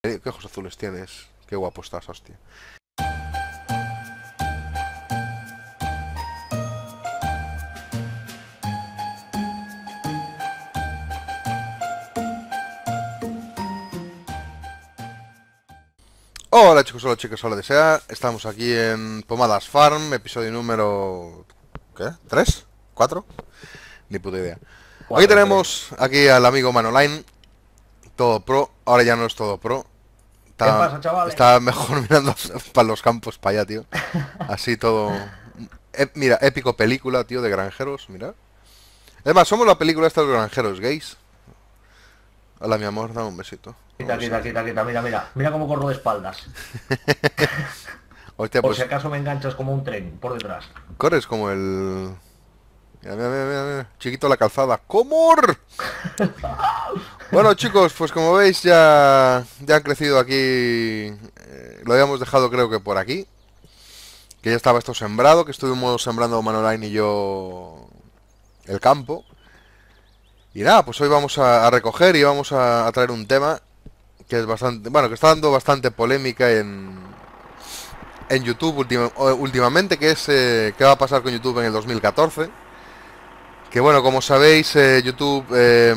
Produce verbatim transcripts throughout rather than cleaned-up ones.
Eh, ¿Qué ojos azules tienes? Qué guapo estás, hostia. Hola chicos, hola chicos, hola desea. Estamos aquí en Pomadas Farm, episodio número... ¿Qué? ¿Tres? ¿Cuatro? Ni puta idea. Aquí Cuatro, creo. tenemos aquí al amigo Manoline, todo pro. Ahora ya no es todo pro. ¿Qué Está, pasa, chavales? está mejor mirando para los campos, para allá, tío. Así todo... Eh, mira, épico película, tío, de granjeros, mira. Es más, somos la película esta de los granjeros gays. Hola, mi amor, dame un besito. Dame un Quita, quita, besito. quita, quita. Mira, mira. Mira cómo corro de espaldas. Hostia, Por si pues acaso me enganchas como un tren por detrás. corres como el... Mira, mira, mira, mira, mira. Chiquito la calzada. ¡Comor! Bueno, chicos, pues como veis ya, ya han crecido aquí. Eh, lo habíamos dejado creo que por aquí. Que ya estaba esto sembrado, que estuvimos sembrando Manoline y yo el campo. Y nada, pues hoy vamos a, a recoger y vamos a, a traer un tema que es bastante, bueno, que está dando bastante polémica en, en YouTube ultima- o- últimamente, que es eh, qué va a pasar con YouTube en el dos mil catorce. Que bueno, como sabéis, eh, YouTube eh,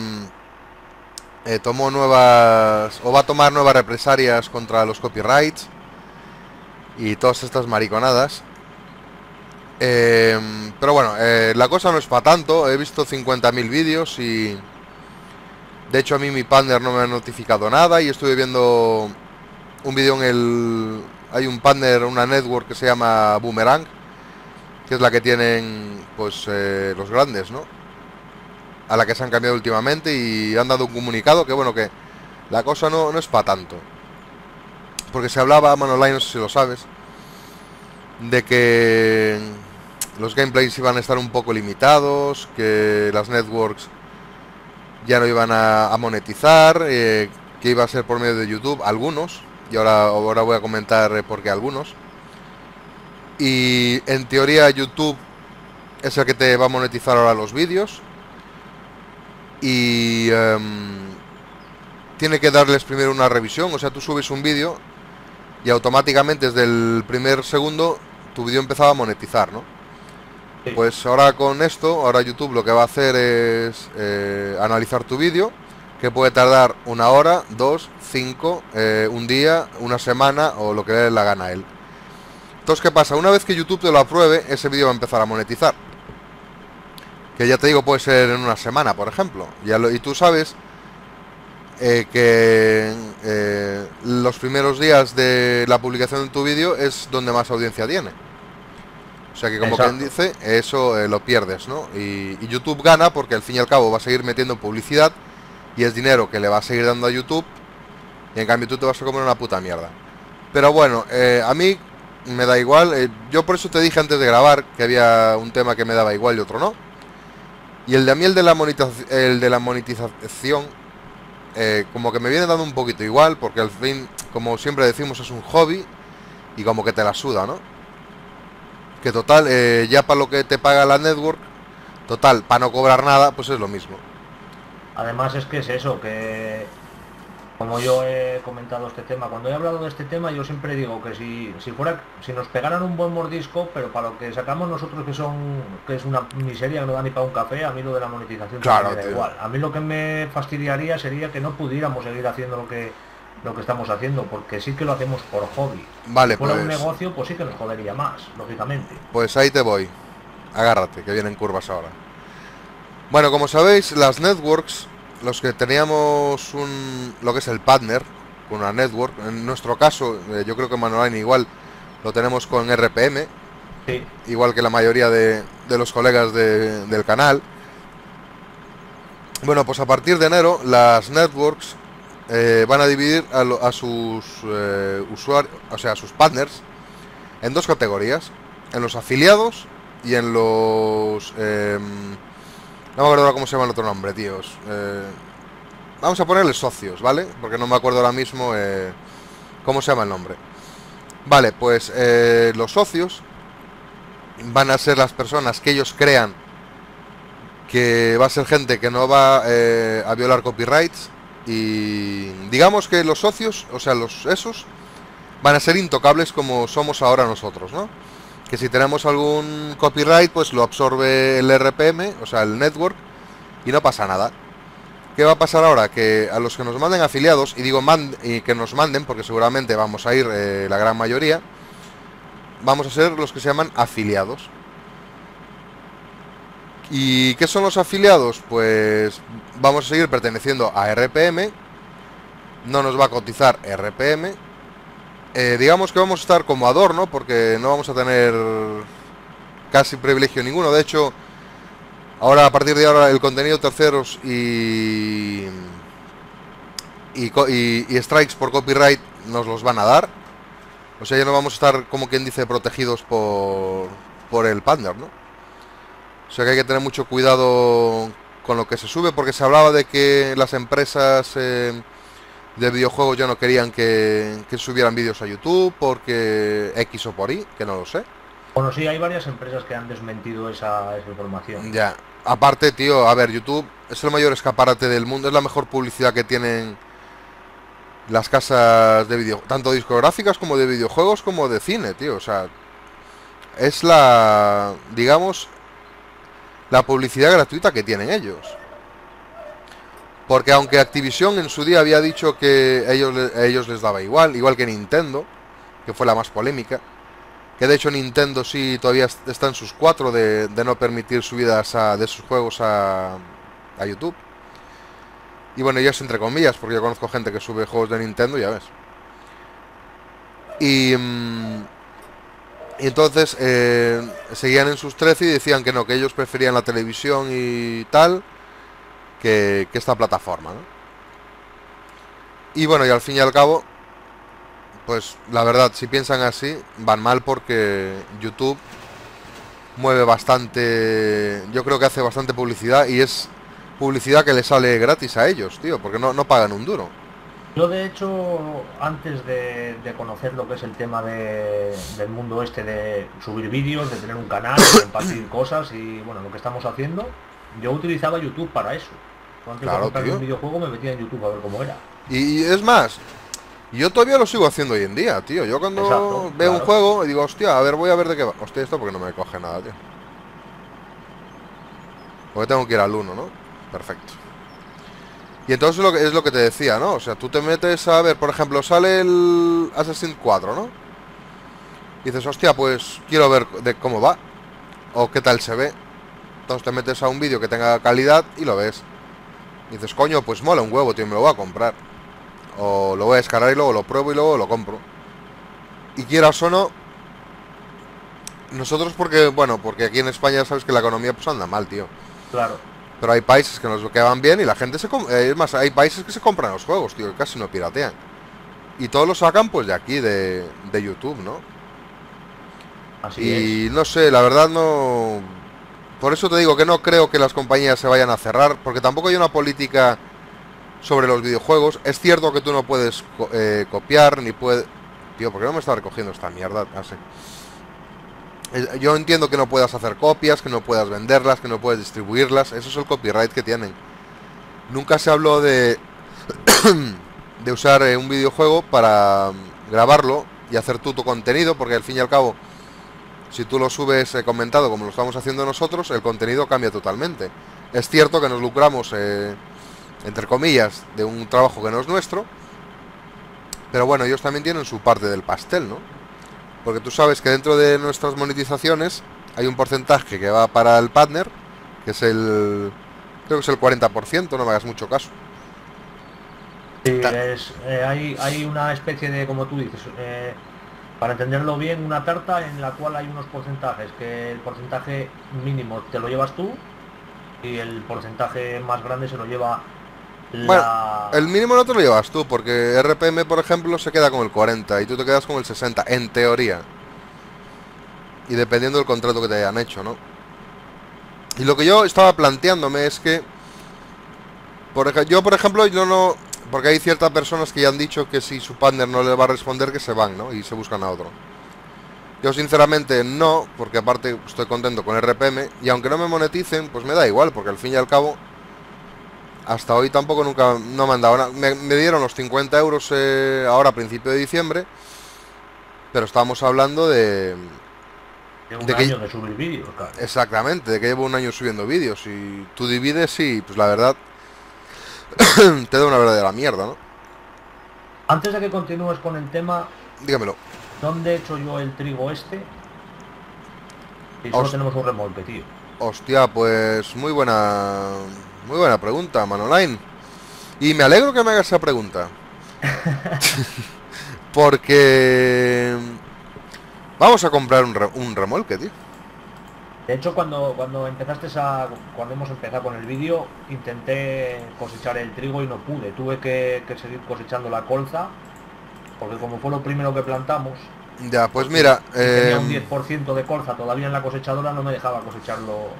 eh, tomó nuevas, o va a tomar nuevas represalias contra los copyrights y todas estas mariconadas. Eh, pero bueno, eh, la cosa no es para tanto. He visto cincuenta mil vídeos y de hecho a mí mi partner no me ha notificado nada y estuve viendo un vídeo en el... Hay un partner, una network que se llama Boomerang, que es la que tienen pues eh, los grandes, ¿no? A la que se han cambiado últimamente y han dado un comunicado que bueno, que la cosa no, no es para tanto. Porque se hablaba, Manoline, no sé si lo sabes, de que los gameplays iban a estar un poco limitados, que las networks ya no iban a, a monetizar, eh, que iba a ser por medio de YouTube, algunos, y ahora, ahora voy a comentar eh, por qué algunos. Y en teoría YouTube es el que te va a monetizar ahora los vídeos. Y um, tiene que darles primero una revisión, o sea, tú subes un vídeo y automáticamente desde el primer segundo tu vídeo empezaba a monetizar, ¿no? Sí. Pues ahora con esto, ahora YouTube lo que va a hacer es eh, analizar tu vídeo, que puede tardar una hora, dos, cinco, eh, un día, una semana o lo que le dé la gana a él. Entonces, ¿qué pasa? Una vez que YouTube te lo apruebe, ese vídeo va a empezar a monetizar. Que ya te digo, puede ser en una semana, por ejemplo. Ya lo, y tú sabes eh, que eh, los primeros días de la publicación de tu vídeo es donde más audiencia tiene. O sea que como quien Exacto. dice, eso eh, lo pierdes, ¿no? Y, y YouTube gana porque al fin y al cabo va a seguir metiendo publicidad y es dinero que le va a seguir dando a YouTube y en cambio tú te vas a comer una puta mierda. Pero bueno, eh, a mí me da igual. Eh, yo por eso te dije antes de grabar que había un tema que me daba igual y otro no. Y el de a mí, el de la, monetización, el de la monetización, eh, como que me viene dando un poquito igual porque al fin, como siempre decimos, es un hobby y como que te la suda, ¿no? Que total, eh, ya para lo que te paga la network, total, para no cobrar nada, pues es lo mismo. Además es que es eso, que como yo he comentado este tema, cuando he hablado de este tema, yo siempre digo que si, si fuera, si nos pegaran un buen mordisco, pero para lo que sacamos nosotros que son, que es una miseria que no da ni para un café, a mí lo de la monetización también me Claro, da tío. igual. A mí lo que me fastidiaría sería que no pudiéramos seguir haciendo lo que lo que estamos haciendo, porque sí que lo hacemos por hobby. Si Vale, fuera un pues, negocio, pues sí que nos jodería más, lógicamente. pues ahí te voy. Agárrate, que vienen curvas ahora. Bueno, como sabéis, las networks, los que teníamos un, lo que es el partner, con una network, en nuestro caso, eh, yo creo que Manoline igual lo tenemos con R P M, Sí, igual que la mayoría de, de los colegas de, del canal. Bueno, pues a partir de enero las networks eh, van a dividir a, lo, a sus eh, usuarios, o sea, a sus partners, en dos categorías, en los afiliados y en los... Eh, no me acuerdo ahora cómo se llama el otro nombre, tíos. Eh, vamos a ponerle socios, ¿vale? Porque no me acuerdo ahora mismo eh, cómo se llama el nombre. Vale, pues eh, los socios van a ser las personas que ellos crean que va a ser gente que no va eh, a violar copyrights, Y digamos que los socios, o sea, los esos, van a ser intocables como somos ahora nosotros, ¿no? Que si tenemos algún copyright, pues lo absorbe el R P M, o sea, el network, y no pasa nada. ¿Qué va a pasar ahora? Que a los que nos manden afiliados, y digo mand y que nos manden, porque seguramente vamos a ir eh, la gran mayoría, vamos a ser los que se llaman afiliados. ¿Y qué son los afiliados? Pues vamos a seguir perteneciendo a R P M, no nos va a cotizar R P M, eh, digamos que vamos a estar como adorno, porque no vamos a tener casi privilegio ninguno. De hecho, ahora a partir de ahora el contenido terceros y y, y, y strikes por copyright nos los van a dar. O sea, ya no vamos a estar, como quien dice, protegidos por, por el partner, ¿no? O sea que hay que tener mucho cuidado con lo que se sube, porque se hablaba de que las empresas eh, de videojuegos ya no querían que, que subieran vídeos a YouTube porque X o por Y, que no lo sé. Bueno, sí, hay varias empresas que han desmentido esa, esa información. Ya, aparte, tío, a ver, YouTube es el mayor escaparate del mundo, es la mejor publicidad que tienen las casas de video, tanto discográficas como de videojuegos como de cine, tío. O sea, es la, digamos, la publicidad gratuita que tienen ellos. Porque aunque Activision en su día había dicho que a ellos, a ellos les daba igual, igual que Nintendo, que fue la más polémica, que de hecho Nintendo sí todavía está en sus cuatro de, de no permitir subidas a, de sus juegos a, a YouTube. Y bueno, ellos entre comillas, porque yo conozco gente que sube juegos de Nintendo, ya ves. Y, mm, y entonces eh, seguían en sus trece y decían que no, que ellos preferían la televisión y tal que, que esta plataforma, ¿no? Y bueno, y al fin y al cabo, pues la verdad, si piensan así, van mal, porque YouTube mueve bastante, yo creo que hace bastante publicidad, y es publicidad que le sale gratis a ellos, tío, porque no, no pagan un duro. Yo de hecho, antes de, de conocer lo que es el tema de, del mundo este de subir vídeos, de tener un canal, de compartir cosas y bueno, lo que estamos haciendo, yo utilizaba YouTube para eso. Antes Claro, de comprarme tío. un videojuego me metía en YouTube a ver cómo era. Y, y es más, yo todavía lo sigo haciendo hoy en día, tío. Yo cuando Exacto, veo un claro. juego y digo, hostia, a ver, voy a ver de qué va. Hostia, esto porque no me coge nada, tío. Porque tengo que ir al uno, ¿no? Perfecto. Y entonces lo que, es lo que te decía, ¿no? O sea, tú te metes a ver, por ejemplo, sale el Assassin's cuatro, ¿no? Y dices, hostia, pues quiero ver de cómo va o qué tal se ve. Entonces te metes a un vídeo que tenga calidad y lo ves. Y dices, coño, pues mola un huevo, tío, me lo voy a comprar. O lo voy a descargar y luego lo pruebo y luego lo compro. Y quieras o no, nosotros porque, bueno, porque aquí en España sabes que la economía pues anda mal, tío. Claro. Pero hay países que nos lo quedan bien y la gente se... Eh, es más, hay países que se compran los juegos, tío, que casi no piratean. Y todos lo sacan pues de aquí, de, de YouTube, ¿no? Así Y es. no sé, la verdad no... Por eso te digo que no creo que las compañías se vayan a cerrar, porque tampoco hay una política sobre los videojuegos. Es cierto que tú no puedes co eh, copiar, ni puedes... Tío, ¿por qué no me está recogiendo esta mierda? Ah, sí. Yo entiendo que no puedas hacer copias, que no puedas venderlas, que no puedes distribuirlas. Eso es el copyright que tienen. Nunca se habló de de usar eh, un videojuego para grabarlo y hacer tú tu contenido, porque al fin y al cabo, si tú lo subes eh, comentado como lo estamos haciendo nosotros, el contenido cambia totalmente. Es cierto que nos lucramos, eh, entre comillas, de un trabajo que no es nuestro, pero bueno, ellos también tienen su parte del pastel, ¿no? Porque tú sabes que dentro de nuestras monetizaciones hay un porcentaje que va para el partner, que es el... creo que es el cuarenta por ciento, no me hagas mucho caso. Sí, es, eh, hay, hay una especie de, como tú dices, eh, para entenderlo bien, una tarta en la cual hay unos porcentajes, que el porcentaje mínimo te lo llevas tú y el porcentaje más grande se lo lleva Bueno, la... el mínimo no te lo llevas tú, porque R P M, por ejemplo, se queda con el cuarenta y tú te quedas con el sesenta, en teoría. Y dependiendo del contrato que te hayan hecho, ¿no? Y lo que yo estaba planteándome es que, por ej yo, por ejemplo, yo no... Porque hay ciertas personas que ya han dicho que si su partner no le va a responder, que se van, ¿no? Y se buscan a otro. Yo sinceramente no, porque aparte estoy contento con R P M, y aunque no me moneticen, pues me da igual, porque al fin y al cabo... hasta hoy tampoco nunca no me han dado nada. Me, me dieron los cincuenta euros eh, ahora a principio de diciembre, pero estábamos hablando de... De un de año que, de subir vídeos, claro. exactamente, de que llevo un año subiendo vídeos y tú divides y pues la verdad te da una verdadera mierda, ¿no? Antes de que continúes con el tema, Dígamelo. ¿dónde he hecho yo el trigo este? Y solo Os- tenemos un remolque, tío. Hostia, pues muy buena, muy buena pregunta, Manoline. Y me alegro que me hagas esa pregunta. Porque vamos a comprar un, re- un remolque, tío. De hecho, cuando, cuando empezaste a, cuando hemos empezado con el vídeo, intenté cosechar el trigo y no pude. Tuve que, que seguir cosechando la colza, porque como fue lo primero que plantamos, Ya, pues pues, mira, y tenía un em, diez por ciento de colza todavía en la cosechadora, no me dejaba cosecharlo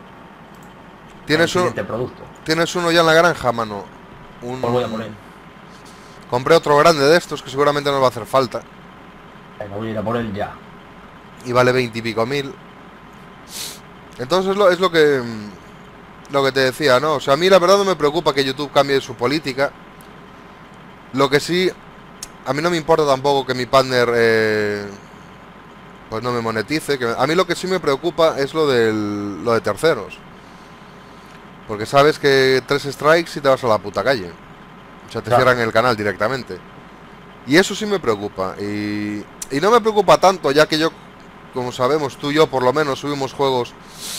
el tienes, un, siguiente producto. tienes uno ya en la granja, mano. Un, Pues voy a por él. compré otro grande de estos que seguramente nos va a hacer falta. Venga, voy a ir a por él ya. Y vale veinte y pico mil. Entonces lo, es lo que mm, lo que te decía, ¿no? O sea, a mí la verdad no me preocupa que YouTube cambie su política. Lo que sí, a mí no me importa tampoco que mi partner eh, pues no me monetice. Que a mí lo que sí me preocupa es lo del, lo de terceros. Porque sabes que tres strikes y te vas a la puta calle. O sea, te Claro. cierran el canal directamente. Y eso sí me preocupa. Y, y no me preocupa tanto, ya que yo, como sabemos, tú y yo por lo menos subimos juegos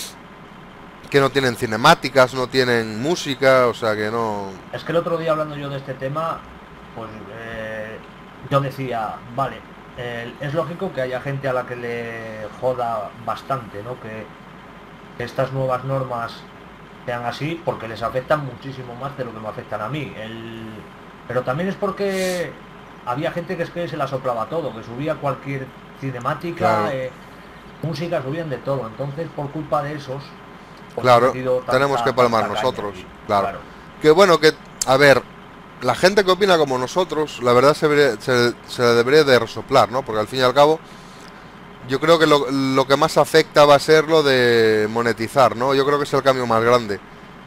que no tienen cinemáticas, no tienen música, o sea que no... Es que el otro día hablando yo de este tema, pues eh, yo decía, vale, eh, es lógico que haya gente a la que le joda bastante, ¿no? Que, que estas nuevas normas sean así, porque les afectan muchísimo más de lo que me afectan a mí. El, pero también es porque había gente que es que se la soplaba todo, que subía cualquier cinemática, Claro. eh, música, subían de todo. Entonces, por culpa de esos, pues he Claro, metido tanta- tenemos que palmar tanta caña nosotros, aquí. claro. Que bueno, que, a ver, la gente que opina como nosotros, la verdad se, debería- se, se le debería de resoplar, ¿no? Porque al fin y al cabo, yo creo que lo, lo que más afecta va a ser lo de monetizar, ¿no? Yo creo que es el cambio más grande.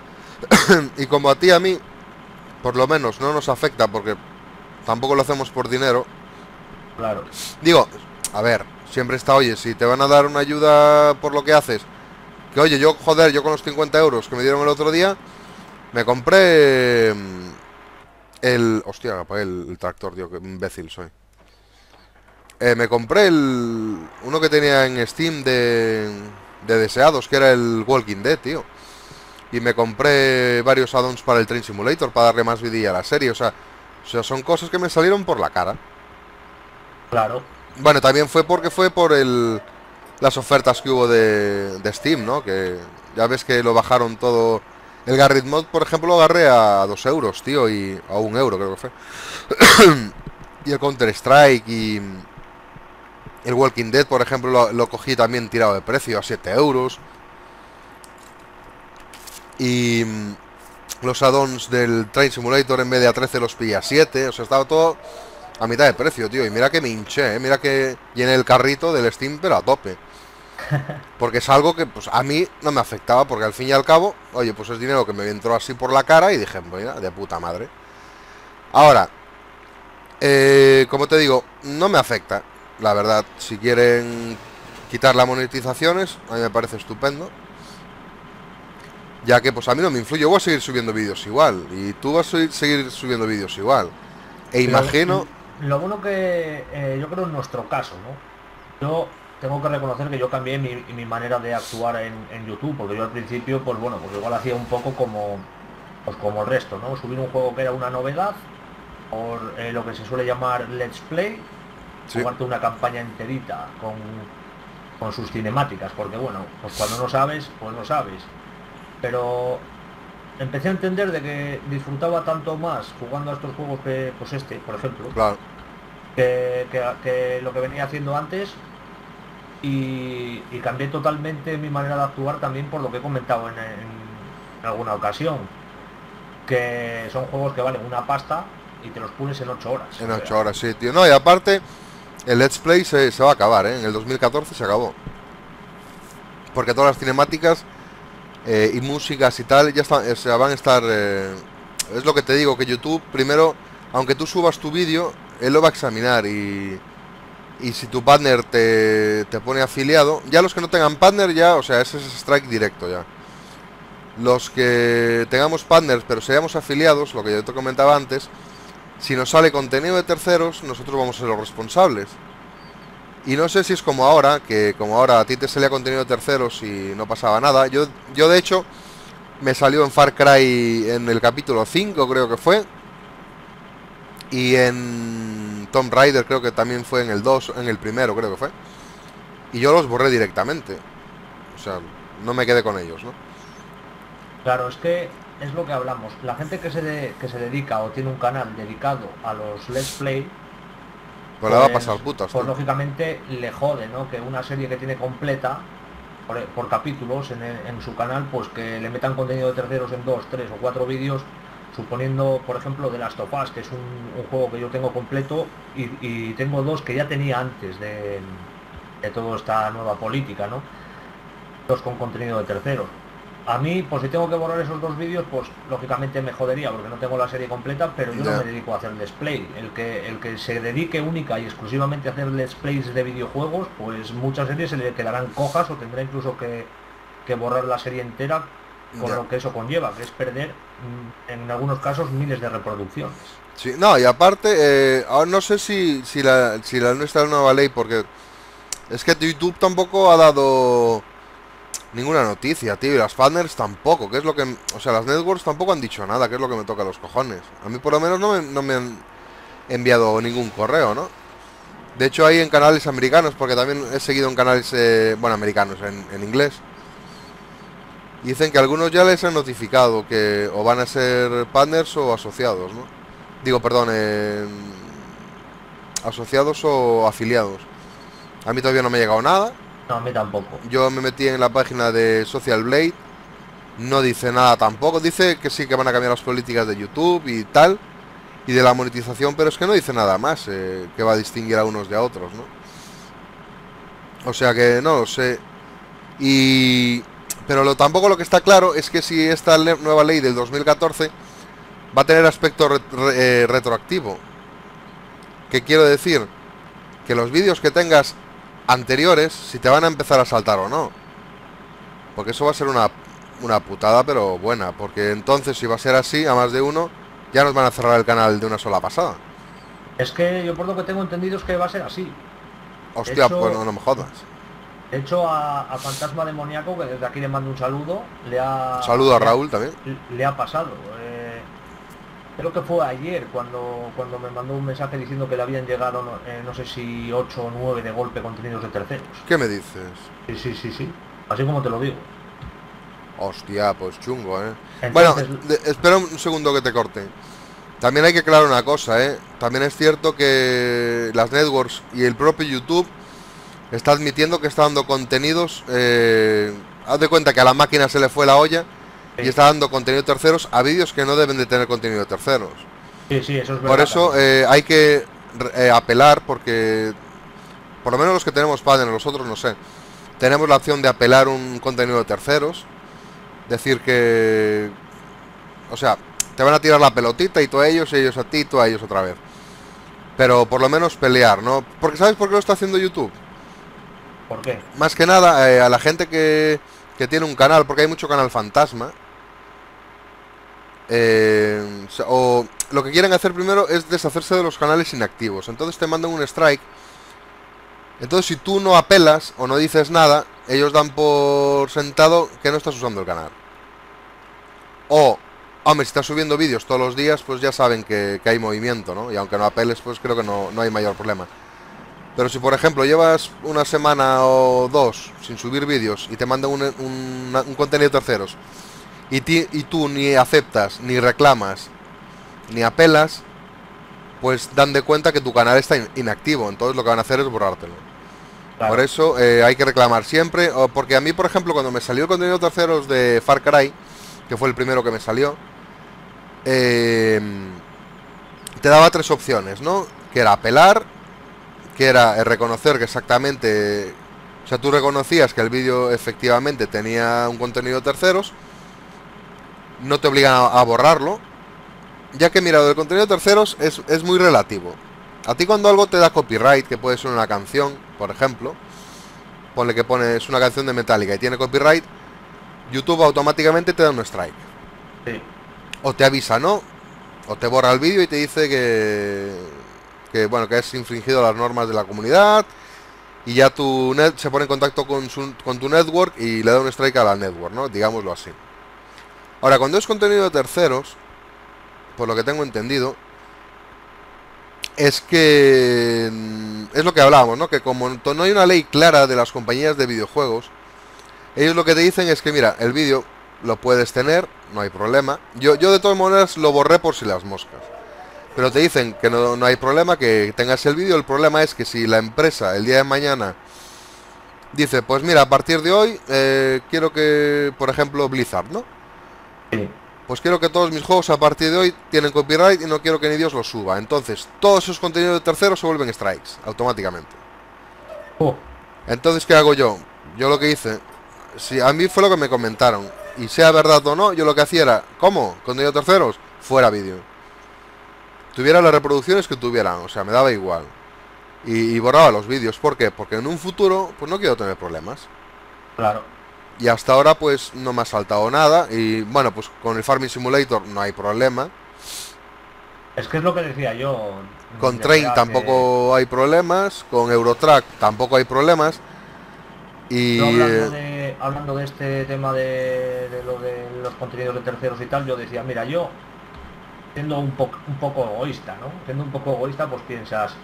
Y como a ti y a mí, por lo menos, no nos afecta porque tampoco lo hacemos por dinero. Claro. Digo, a ver, siempre está, oye, si te van a dar una ayuda por lo que haces, que oye, yo, joder, yo con los cincuenta euros que me dieron el otro día, me compré mm, el... Hostia, apagué el, el tractor, tío, que imbécil soy. Eh, me compré el... Uno que tenía en Steam de, de deseados, que era el Walking Dead, tío. Y me compré varios add-ons para el Train Simulator, para darle más vidilla a la serie, o sea... O sea, son cosas que me salieron por la cara. Claro. Bueno, también fue porque fue por el... Las ofertas que hubo de, de Steam, ¿no? Que ya ves que lo bajaron todo. El Garryt Mod, por ejemplo, lo agarré a dos euros, tío, y a un euro creo que fue. Y el Counter Strike y el Walking Dead, por ejemplo, lo, lo cogí también tirado de precio a siete euros. Y mm, los add-ons del Train Simulator en vez de a trece los pillé a siete. O sea, estaba todo a mitad de precio, tío. Y mira que me hinché, ¿eh? Mira que llené el carrito del Steam, pero a tope. Porque es algo que pues a mí no me afectaba, porque al fin y al cabo, oye, pues es dinero que me entró así por la cara y dije, mira, de puta madre. Ahora, eh, como te digo, no me afecta, la verdad. Si quieren quitar las monetizaciones, a mí me parece estupendo. Ya que pues a mí no me influye, yo voy a seguir subiendo vídeos igual. Y tú vas a seguir- seguir subiendo vídeos igual. E imagino... Lo, lo bueno que eh, yo creo en nuestro caso, ¿no? Yo tengo que reconocer que yo cambié mi, mi manera de actuar en, en YouTube, porque yo al principio, pues bueno, pues igual hacía un poco como, pues como el resto, ¿no? Subir un juego que era una novedad, o eh, lo que se suele llamar Let's Play, Sí. jugarte una campaña enterita con, con sus cinemáticas, porque bueno, pues cuando no sabes, pues no sabes. Pero empecé a entender de que disfrutaba tanto más jugando a estos juegos que, pues este, por ejemplo, Claro, que, que- que lo que venía haciendo antes y, y cambié totalmente mi manera de actuar también por lo que he comentado en, en alguna ocasión, que son juegos que valen una pasta y te los pules en ocho horas. en O ocho sea, horas, sí, tío. No, y aparte, el Let's Play se, se va a acabar, ¿eh? En el dos mil catorce se acabó. Porque todas las cinemáticas eh, y músicas y tal ya están, eh, se van a estar eh, es lo que te digo, que YouTube, primero, aunque tú subas tu vídeo, él lo va a examinar y... Y si tu partner te, te pone afiliado, ya los que no tengan partner ya, o sea, ese es strike directo ya. Los que tengamos partners pero seamos afiliados, lo que yo te comentaba antes, si nos sale contenido de terceros, nosotros vamos a ser los responsables. Y no sé si es como ahora, que como ahora a ti te salía contenido de terceros y no pasaba nada. Yo, yo de hecho, me salió en Far Cry en el capítulo cinco, creo que fue. Y en Tomb Raider creo que también fue en el dos, en el primero creo que fue. Y yo los borré directamente. O sea, no me quedé con ellos, ¿no? Claro, es que es lo que hablamos. La gente que se, de, que se dedica o tiene un canal dedicado a los Let's Play, Pues le va a pasar putas, pues tío. lógicamente le jode, ¿no? Que una serie que tiene completa por, por capítulos en, el- en su canal, pues que le metan contenido de terceros en dos, tres o cuatro vídeos, suponiendo, por ejemplo, The Last of Us, que es un, un juego que yo tengo completo y, y tengo dos que ya tenía antes de, de toda esta nueva política, ¿no? Dos con contenido de terceros. A mí, pues si tengo que borrar esos dos vídeos, pues lógicamente me jodería porque no tengo la serie completa, pero yo no Ya. me dedico a hacer let's play. El que, el que se dedique única y exclusivamente a hacer let's plays de videojuegos, pues muchas series se le quedarán cojas o tendrá incluso que, que borrar la serie entera, con Ya. lo que eso conlleva, que es perder, mm, en algunos casos, miles de reproducciones. Sí, no, y aparte, eh, ahora no sé si, si la, si la nuestra nueva ley, porque es que YouTube tampoco ha dado ninguna noticia, tío, y las partners tampoco, que es lo que... O sea, las networks tampoco han dicho nada, que es lo que me toca a los cojones. A mí por lo menos no me, no me han enviado ningún correo, ¿no? De hecho hay en canales americanos, porque también he seguido en canales, eh, bueno, americanos, en, en inglés. Y dicen que algunos ya les han notificado que o van a ser partners o asociados, ¿no? Digo, perdón, eh, asociados o afiliados. A mí todavía no me ha llegado nada. No, a mí tampoco. Yo me metí en la página de Social Blade. No dice nada tampoco. Dice que sí que van a cambiar las políticas de YouTube y tal. Y de la monetización, pero es que no dice nada más eh, que va a distinguir a unos de a otros, ¿no? O sea que no lo sé. Y... Pero lo, tampoco lo que está claro es que si esta le- nueva ley del dos mil catorce va a tener aspecto re- re- eh, retroactivo. ¿Qué quiero decir? Que los vídeos que tengas anteriores, si te van a empezar a saltar o no. Porque eso va a ser una, una putada, pero buena. Porque entonces, si va a ser así, a más de uno, ya nos van a cerrar el canal de una sola pasada. Es que yo por lo que tengo entendido es que va a ser así. Hostia, Eso- pues no, no me jodas. De hecho, a, a Fantasma Demoníaco, que desde aquí le mando un saludo, le ha... Un saludo a le ha- Raúl también. Le ha pasado. eh, creo que fue ayer cuando, cuando me mandó un mensaje diciendo que le habían llegado, no, eh, no sé si ocho o nueve de golpe contenidos de terceros. ¿Qué me dices? Sí, sí, sí, sí. Así como te lo digo. Hostia, pues chungo, ¿eh? Entonces- Bueno, de- espera un segundo que te corte. También hay que aclarar una cosa, ¿eh? También es cierto que las networks y el propio YouTube está admitiendo que está dando contenidos... Eh, haz de cuenta que a la máquina se le fue la olla y Sí. está dando contenido de terceros a vídeos que no deben de tener contenido de terceros. Sí, sí, eso es verdad. Por eso también. eh, hay que eh, apelar, porque por lo menos los que tenemos padres, los otros no sé, tenemos la opción de apelar un contenido de terceros, decir que, o sea, te van a tirar la pelotita y tú a ellos, ellos a ti, y tú a ellos otra vez. Pero por lo menos pelear, ¿no? Porque ¿sabes por qué lo está haciendo YouTube? ¿Por qué? Más que nada eh, a la gente que, que tiene un canal, porque hay mucho canal fantasma. Eh, o lo que quieren hacer primero es deshacerse de los canales inactivos. Entonces te mandan un strike. Entonces si tú no apelas o no dices nada, ellos dan por sentado que no estás usando el canal. O, hombre, si estás subiendo vídeos todos los días, pues ya saben que, que hay movimiento, ¿no? Y aunque no apeles, pues creo que no, no hay mayor problema. Pero si por ejemplo llevas una semana o dos sin subir vídeos y te mandan un, un, un contenido de terceros y, ti, y tú ni aceptas, ni reclamas, ni apelas, pues dan de cuenta que tu canal está in inactivo. Entonces lo que van a hacer es borrártelo. Claro. Por eso eh, hay que reclamar siempre. O porque a mí, por ejemplo, cuando me salió el contenido de terceros de Far Cry, que fue el primero que me salió, eh, te daba tres opciones, ¿no? Que era apelar, que era eh, reconocer que exactamente... O sea, tú reconocías que el vídeo efectivamente tenía un contenido de terceros, no te obligan a, a borrarlo, Ya que mira, lo del contenido de terceros es, es muy relativo. A ti cuando algo te da copyright, que puede ser una canción, por ejemplo, ponle que pones una canción de Metallica y tiene copyright, YouTube automáticamente te da un strike. Sí. O te avisa, ¿no? O te borra el vídeo y te dice que, que bueno, que has infringido las normas de la comunidad. Y ya tu net se pone en contacto con, su, con tu network y le da un strike a la network, ¿no? Digámoslo así. Ahora, cuando es contenido de terceros, por lo que tengo entendido, es que es lo que hablábamos, ¿no? Que como no hay una ley clara de las compañías de videojuegos, ellos lo que te dicen es que mira, el vídeo lo puedes tener, no hay problema. Yo, yo de todas maneras lo borré por si las moscas. Pero te dicen que no, no hay problema, que tengas el vídeo. El problema es que si la empresa el día de mañana dice, pues mira, a partir de hoy eh, quiero que, por ejemplo, Blizzard, ¿no? Sí. Pues quiero que todos mis juegos a partir de hoy tienen copyright y no quiero que ni Dios los suba. Entonces, todos esos contenidos de terceros se vuelven strikes, automáticamente. Oh. Entonces, ¿qué hago yo? Yo lo que hice, si a mí fue lo que me comentaron, y sea verdad o no, yo lo que hacía era, ¿cómo? ¿Contenido de terceros? Fuera vídeo. Tuviera las reproducciones que tuvieran, o sea, me daba igual. Y, y borraba los vídeos. ¿Por qué? Porque en un futuro, pues no quiero tener problemas. Claro. Y hasta ahora, pues no me ha saltado nada. Y bueno, pues con el Farming Simulator no hay problema. Es que es lo que decía yo. Con Train tampoco que... hay problemas. Con Eurotrack tampoco hay problemas. Y yo hablando de, hablando de este tema de, de lo de los contenidos de terceros y tal, yo decía, mira, yo siendo un, po un poco egoísta, ¿no? Siendo un poco egoísta, pues piensas,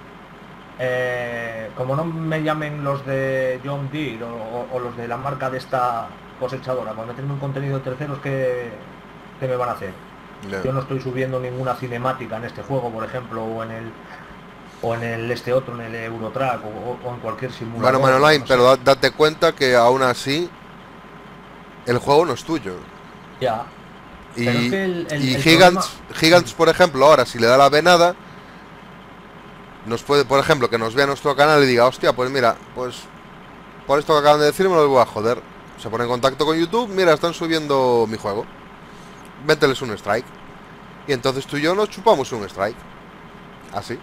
eh, como no me llamen los de John Deere o, o los de la marca de esta cosechadora, pues meterme un contenido de terceros, que, que me van a hacer. No. Yo no estoy subiendo ninguna cinemática en este juego, por ejemplo, o en el o en el este otro, en el Eurotrack, o, o en cualquier simulador. Bueno, Manolive, no sé. Pero date cuenta que aún así el juego no es tuyo. Ya. Y, pero es que el, el, y el Gigantes, problema... Gigantes, por ejemplo, ahora si le da la venada, nos puede, por ejemplo, que nos vea nuestro canal y diga, hostia, pues mira, pues por esto que acaban de decir me lo voy a joder. Se pone en contacto con YouTube, mira, están subiendo mi juego, mételes un strike. Y entonces tú y yo nos chupamos un strike. Así.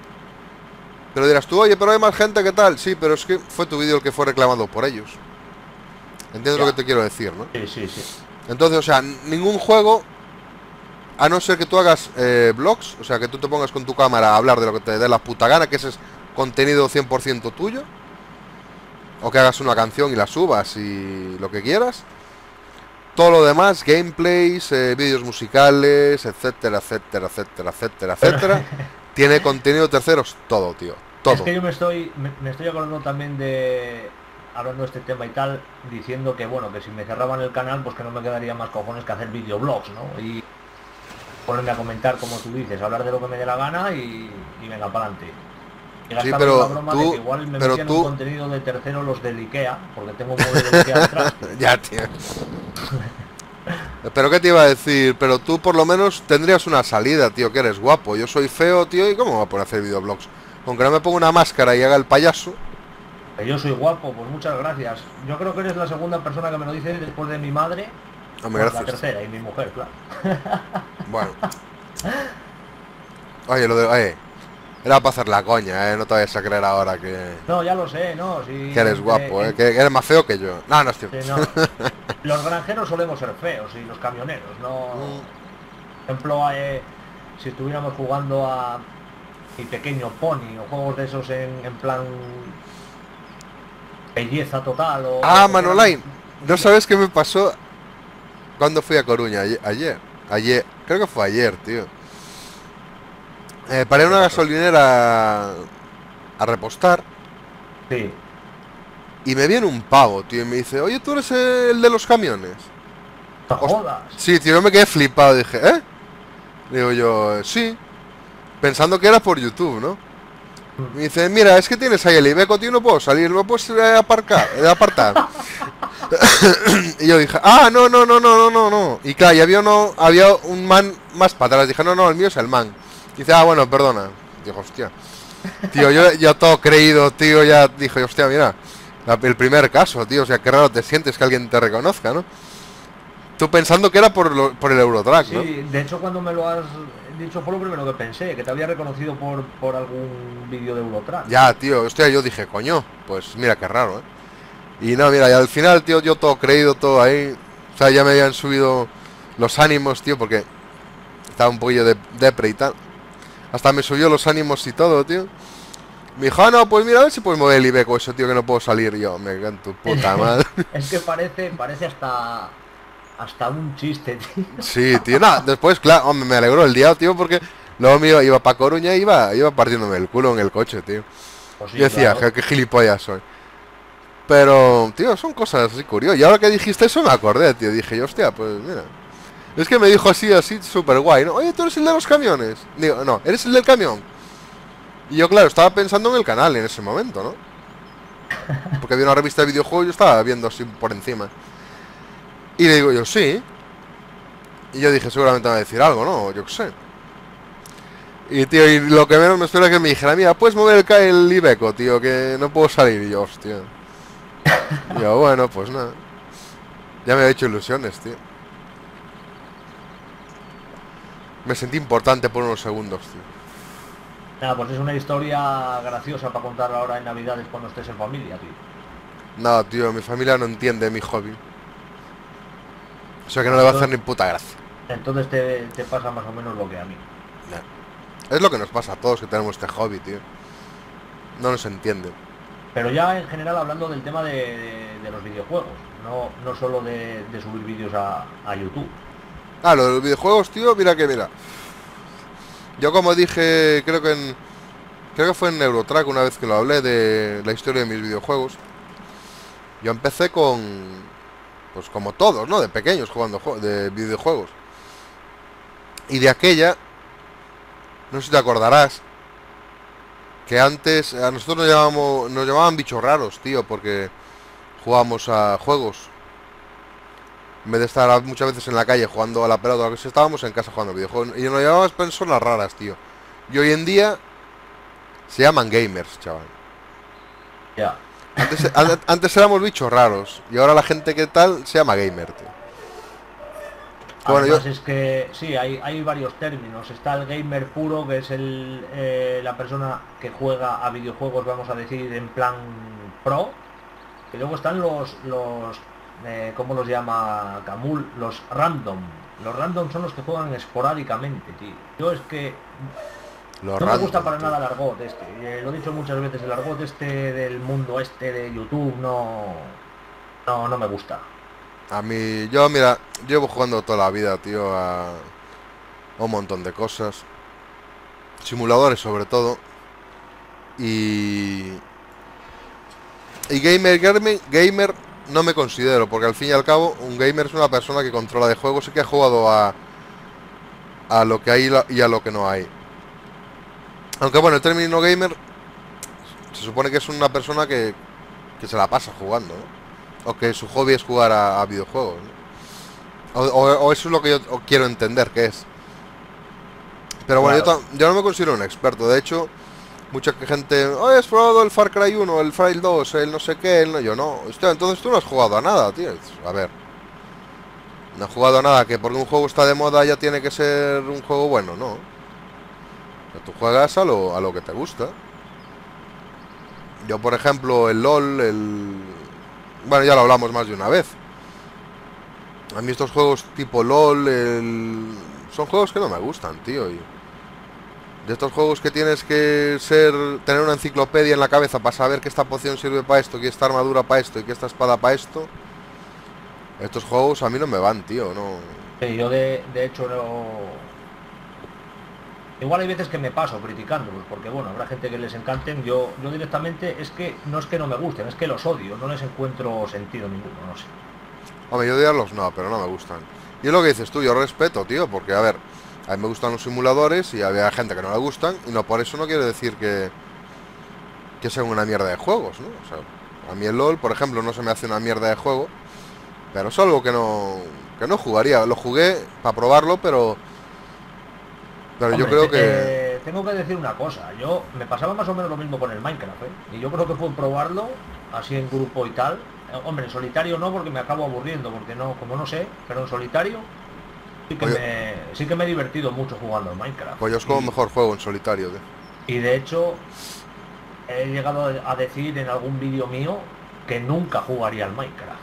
Pero dirás tú, oye, pero hay más gente, ¿qué tal? Sí, pero es que fue tu vídeo el que fue reclamado por ellos. ¿Entiendes ya. lo que te quiero decir, no? Sí, sí, sí. Entonces, o sea, ningún juego, a no ser que tú hagas eh, vlogs, o sea, que tú te pongas con tu cámara a hablar de lo que te dé la puta gana, que ese es contenido cien por ciento tuyo, o que hagas una canción y la subas y lo que quieras. Todo lo demás, gameplays, eh, vídeos musicales, etcétera, etcétera, etcétera, etcétera, etcétera, tiene contenido terceros, todo, tío, todo. Es que yo me estoy, me, me estoy acordando también de... hablando de este tema y tal, diciendo que bueno, que si me cerraban el canal, pues que no me quedaría más cojones que hacer videoblogs, ¿no? Y ponerme a comentar, como tú dices, hablar de lo que me dé la gana y, y venga para adelante. Sí, pero broma tú, de que igual me pero metían tú... un contenido de tercero los del Ikea, porque tengo un modelo de Ikea detrás. Ya, tío. Pero qué te iba a decir, pero tú por lo menos tendrías una salida, tío, que eres guapo. Yo soy feo, tío, ¿y cómo me voy a poner a hacer videoblogs? Aunque no me ponga una máscara y haga el payaso. Yo soy guapo, pues muchas gracias. Yo creo que eres la segunda persona que me lo dice después de mi madre. Hombre, pues la tercera y mi mujer, claro. Bueno. Oye, lo de... Oye, era para hacer la coña, ¿eh? No te vayas a creer ahora que... No, ya lo sé, no. Si que eres guapo, ¿eh? Que eres más feo que yo. No, no es cierto. Sí, no. Los granjeros solemos ser feos y los camioneros, ¿no? Por ejemplo, eh, si estuviéramos jugando a Mi Pequeño Pony o juegos de esos en, en plan... belleza total o... Ah, Manolive, ¿no sabes qué me pasó cuando fui a Coruña? Ayer, ayer, ayer creo que fue ayer, tío. Eh, paré en una gasolinera a, a repostar. Sí. Y me viene un pavo, tío, y me dice, oye, ¿tú eres el de los camiones? ¡No jodas! Sí, tío, yo me quedé flipado, dije, ¿eh? Digo yo, sí. Pensando que era por YouTube, ¿no? Me dice, mira, es que tienes ahí el Iveco, tío, no puedo salir, no puedes eh, aparcar, eh, apartar. Y yo dije, ah, no, no, no, no, no, no, no. Y claro, y había, uno, había un man más para atrás. Dije, no, no, el mío es el man. Y dice, ah, bueno, perdona. Dijo, hostia. Tío, yo ya todo creído, tío, ya dije, hostia, mira, la, el primer caso, tío, o sea, qué raro te sientes que alguien te reconozca, ¿no? Tú pensando que era por, lo, por el Eurotrack, ¿no? Sí, de hecho cuando me lo has de hecho fue lo primero que pensé, que te había reconocido por, por algún vídeo de Eurotrack. Ya, tío, hostia, yo dije, coño, pues mira qué raro, ¿eh? Y no, mira, y al final, tío, yo todo creído, todo ahí. O sea, ya me habían subido los ánimos, tío, porque estaba un poquillo de depre y tal. Hasta me subió los ánimos y todo, tío. Me dijo, ah, no, pues mira, a ver si puedes mover el Ibeco eso, tío, que no puedo salir. Y yo, me cago en tu puta madre. Es que parece, parece hasta, hasta un chiste, tío. Sí, tío, nada, después, claro, hombre, me alegró el día, tío, porque luego me iba, iba para Coruña y iba, iba partiéndome el culo en el coche, tío. Pues Y sí, decía, claro. qué gilipollas soy. Pero, tío, son cosas así curiosas. Y ahora que dijiste eso me acordé, tío. Dije yo, hostia, pues mira. Es que me dijo así, así, súper guay, ¿no? Oye, tú eres el de los camiones. Digo, no, eres el del camión. Y yo, claro, estaba pensando en el canal en ese momento, ¿no? Porque había una revista de videojuegos y yo estaba viendo así por encima. Y le digo yo, sí. Y yo dije, seguramente me va a decir algo, ¿no? Yo qué sé. Y, tío, y lo que menos me espera es que me dijera, mira, puedes mover el, ca- el Ibeco, tío, que no puedo salir. Y yo, hostia. Y yo, bueno, pues nada. Ya me he hecho ilusiones, tío. Me sentí importante por unos segundos, tío. Nada, pues es una historia graciosa para contar ahora en Navidades cuando estés en familia, tío. No, tío, mi familia no entiende mi hobby. O sea que no Pues le va a hacer entonces, ni puta gracia. entonces te, te pasa más o menos lo que a mí. Nah. Es lo que nos pasa a todos que tenemos este hobby, tío. No nos entienden. Pero ya en general hablando del tema de, de- de los videojuegos, no, no solo de, de subir vídeos a, a YouTube. Ah, lo de los videojuegos, tío, mira que mira. Yo como dije, creo que en... Creo que fue en Eurotrack una vez que lo hablé de la historia de mis videojuegos. Yo empecé con... Pues como todos, ¿no? De pequeños jugando jue- de videojuegos. Y de aquella, no sé si te acordarás, que antes a nosotros nos llamábamos, nos llamaban bichos raros, tío, porque jugábamos a juegos. En vez de estar muchas veces en la calle jugando a la pelota o a lo que sea, estábamos en casa jugando a videojuegos. Y nos llamaban personas raras, tío. Y hoy en día se llaman gamers, chaval. Ya. Antes, an- antes éramos bichos raros. Y ahora la gente que tal se llama gamer, tío. Que bueno, yo... Además es que sí, hay, hay varios términos. Está el gamer puro, que es el, eh, la persona que juega a videojuegos, vamos a decir, en plan pro. Y luego están los, los eh, ¿cómo los llama Camul? Los random. Los random son los que juegan esporádicamente, tío. Yo es que Los no me gusta random, para tío. nada el argot este. Eh, lo he dicho muchas veces, el argot este del mundo este de YouTube no, no, no me gusta. A mí, yo mira, llevo jugando toda la vida, tío, a, a un montón de cosas. Simuladores sobre todo. Y... Y gamer, gamer, gamer no me considero, porque al fin y al cabo un gamer es una persona que controla de juegos y que ha jugado a, a lo que hay y a lo que no hay. Aunque bueno, el término gamer se supone que es una persona que, que se la pasa jugando, ¿no? O que su hobby es jugar a, a videojuegos, ¿no? O, o- o eso es lo que yo o quiero entender que es. Pero bueno, yo, Claro. ta- yo no me considero un experto. De hecho, mucha gente, oh, has probado el Far Cry uno, el Far Cry dos, el no sé qué, el no. Yo no. Hostia, entonces tú no has jugado a nada, tío. A ver, no he jugado a nada que porque un juego está de moda ya tiene que ser un juego bueno, no. O sea, tú juegas a lo, a lo que te gusta. Yo, por ejemplo, el LOL, el... Bueno, ya lo hablamos más de una vez. A mí estos juegos tipo LOL, el... son juegos que no me gustan, tío. Y de estos juegos que tienes que ser tener una enciclopedia en la cabeza para saber que esta poción sirve para esto, que esta armadura para esto y que esta espada para esto. Estos juegos a mí no me van, tío, no. Sí, yo de, de hecho no... Igual hay veces que me paso criticándolos, porque bueno, habrá gente que les encanten. Yo, yo directamente es que no es que no me gusten, es que los odio, no les encuentro sentido ninguno, no sé. Hombre, yo odiarlos no, pero no me gustan. Y es lo que dices tú, yo respeto, tío, porque a ver, a mí me gustan los simuladores y había gente que no le gustan y no por eso no quiere decir que que sean una mierda de juegos, ¿no? O sea, a mí el LOL, por ejemplo, no se me hace una mierda de juego, pero es algo que no que no jugaría. Lo jugué para probarlo, pero pero yo Hombre, creo te- que eh, tengo que decir una cosa, yo me pasaba más o menos lo mismo con el Minecraft, ¿eh? Y yo creo que fue probarlo, así en grupo y tal. Eh, hombre, en solitario no, porque me acabo aburriendo, porque no, como no sé, pero en solitario sí que, Pues, me, sí que me he divertido mucho jugando al Minecraft. pues yo es como Y, mejor juego en solitario, tío. y de hecho, he llegado a decir en algún vídeo mío que nunca jugaría al Minecraft.